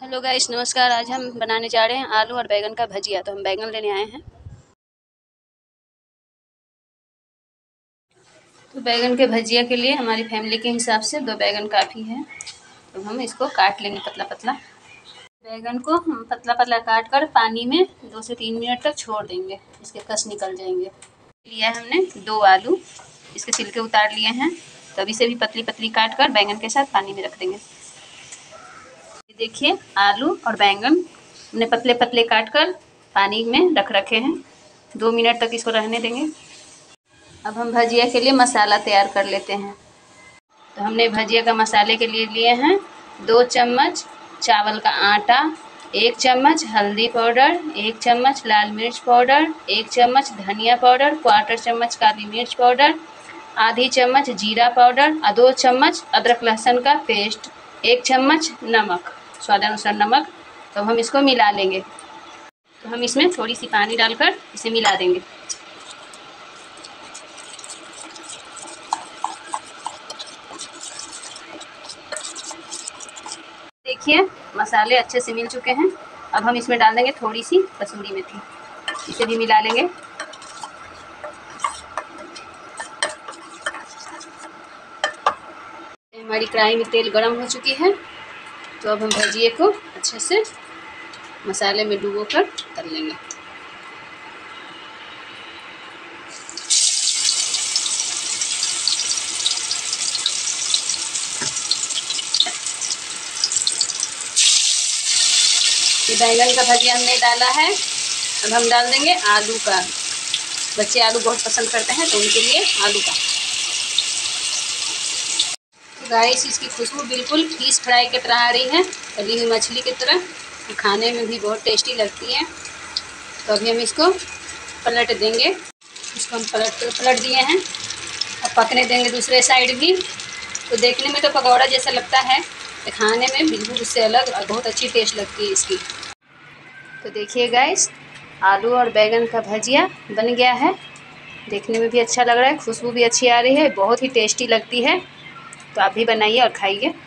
Hello guys, नमस्कार। आज हम बनाने जा रहे हैं आलू और बैंगन का भजिया। तो हम बैंगन लेने आए हैं। तो बैंगन के भजिया के लिए हमारी फैमिली के हिसाब से 2 बैंगन काफ़ी है। तो हम इसको काट लेंगे पतला पतला। बैंगन को हम पतला पतला काट कर पानी में 2 से 3 मिनट तक छोड़ देंगे, इसके कस निकल जाएंगे। लिया है हमने 2 आलू, इसके छिलके उतार लिए हैं। तो अभी से भी पतली पतली काट कर बैंगन के साथ पानी में रख देंगे। देखिए, आलू और बैंगन हमने पतले पतले काट कर पानी में रख रखे हैं। 2 मिनट तक इसको रहने देंगे। अब हम भजिया के लिए मसाला तैयार कर लेते हैं। तो हमने भजिया का मसाले के लिए लिए हैं 2 चम्मच चावल का आटा, 1 चम्मच हल्दी पाउडर, 1 चम्मच लाल मिर्च पाउडर, 1 चम्मच धनिया पाउडर, 1/4 चम्मच काली मिर्च पाउडर, आधी चम्मच जीरा पाउडर और 2 चम्मच अदरक लहसुन का पेस्ट, 1 चम्मच नमक, स्वादानुसार नमक। तो हम इसको मिला लेंगे। तो हम इसमें थोड़ी सी पानी डालकर इसे मिला देंगे। देखिए, मसाले अच्छे से मिल चुके हैं। अब हम इसमें डाल देंगे थोड़ी सी कसूरी मेथी, इसे भी मिला लेंगे। हमारी कढ़ाई में तेल गरम हो चुकी है। तो अब हम भजिए को अच्छे से मसाले में डुबो कर तल लेंगे। ये बैंगन का भजिया हमने डाला है। अब हम डाल देंगे आलू का। बच्चे आलू बहुत पसंद करते हैं, तो उनके लिए आलू का। तो गाइस, इसकी खुशबू बिल्कुल फिश फ्राई की तरह आ रही है, तली हुई मछली की तरह। खाने में भी बहुत टेस्टी लगती है। तो अभी हम इसको पलट देंगे। इसको हम पलट दिए हैं। अब पकने देंगे दूसरे साइड भी। तो देखने में तो पकौड़ा जैसा लगता है, तो खाने में बिल्कुल उससे अलग और बहुत अच्छी टेस्ट लगती है इसकी। तो देखिए गाइस, आलू और बैंगन का भजिया बन गया है। देखने में भी अच्छा लग रहा है, खुशबू भी अच्छी आ रही है, बहुत ही टेस्टी लगती है। तो आप भी बनाइए और खाइए।